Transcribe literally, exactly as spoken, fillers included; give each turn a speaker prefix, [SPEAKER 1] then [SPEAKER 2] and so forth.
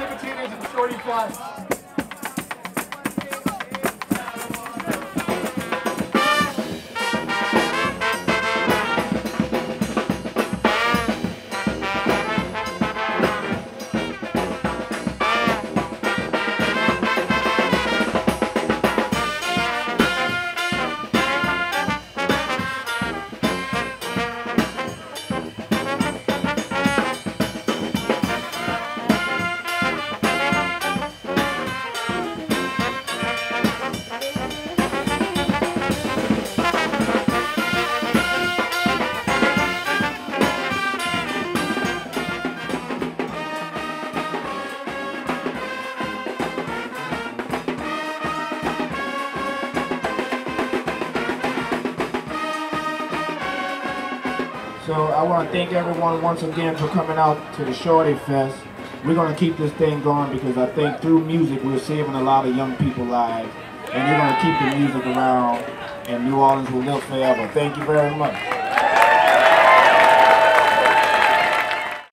[SPEAKER 1] Tipitina to the Shorty Fest.
[SPEAKER 2] So I want to thank everyone once again for coming out to the Shorty Fest. We're going to keep this thing going because I think through music we're saving a lot of young people's lives. And you're going to keep the music around and New Orleans will live forever. Thank you very much.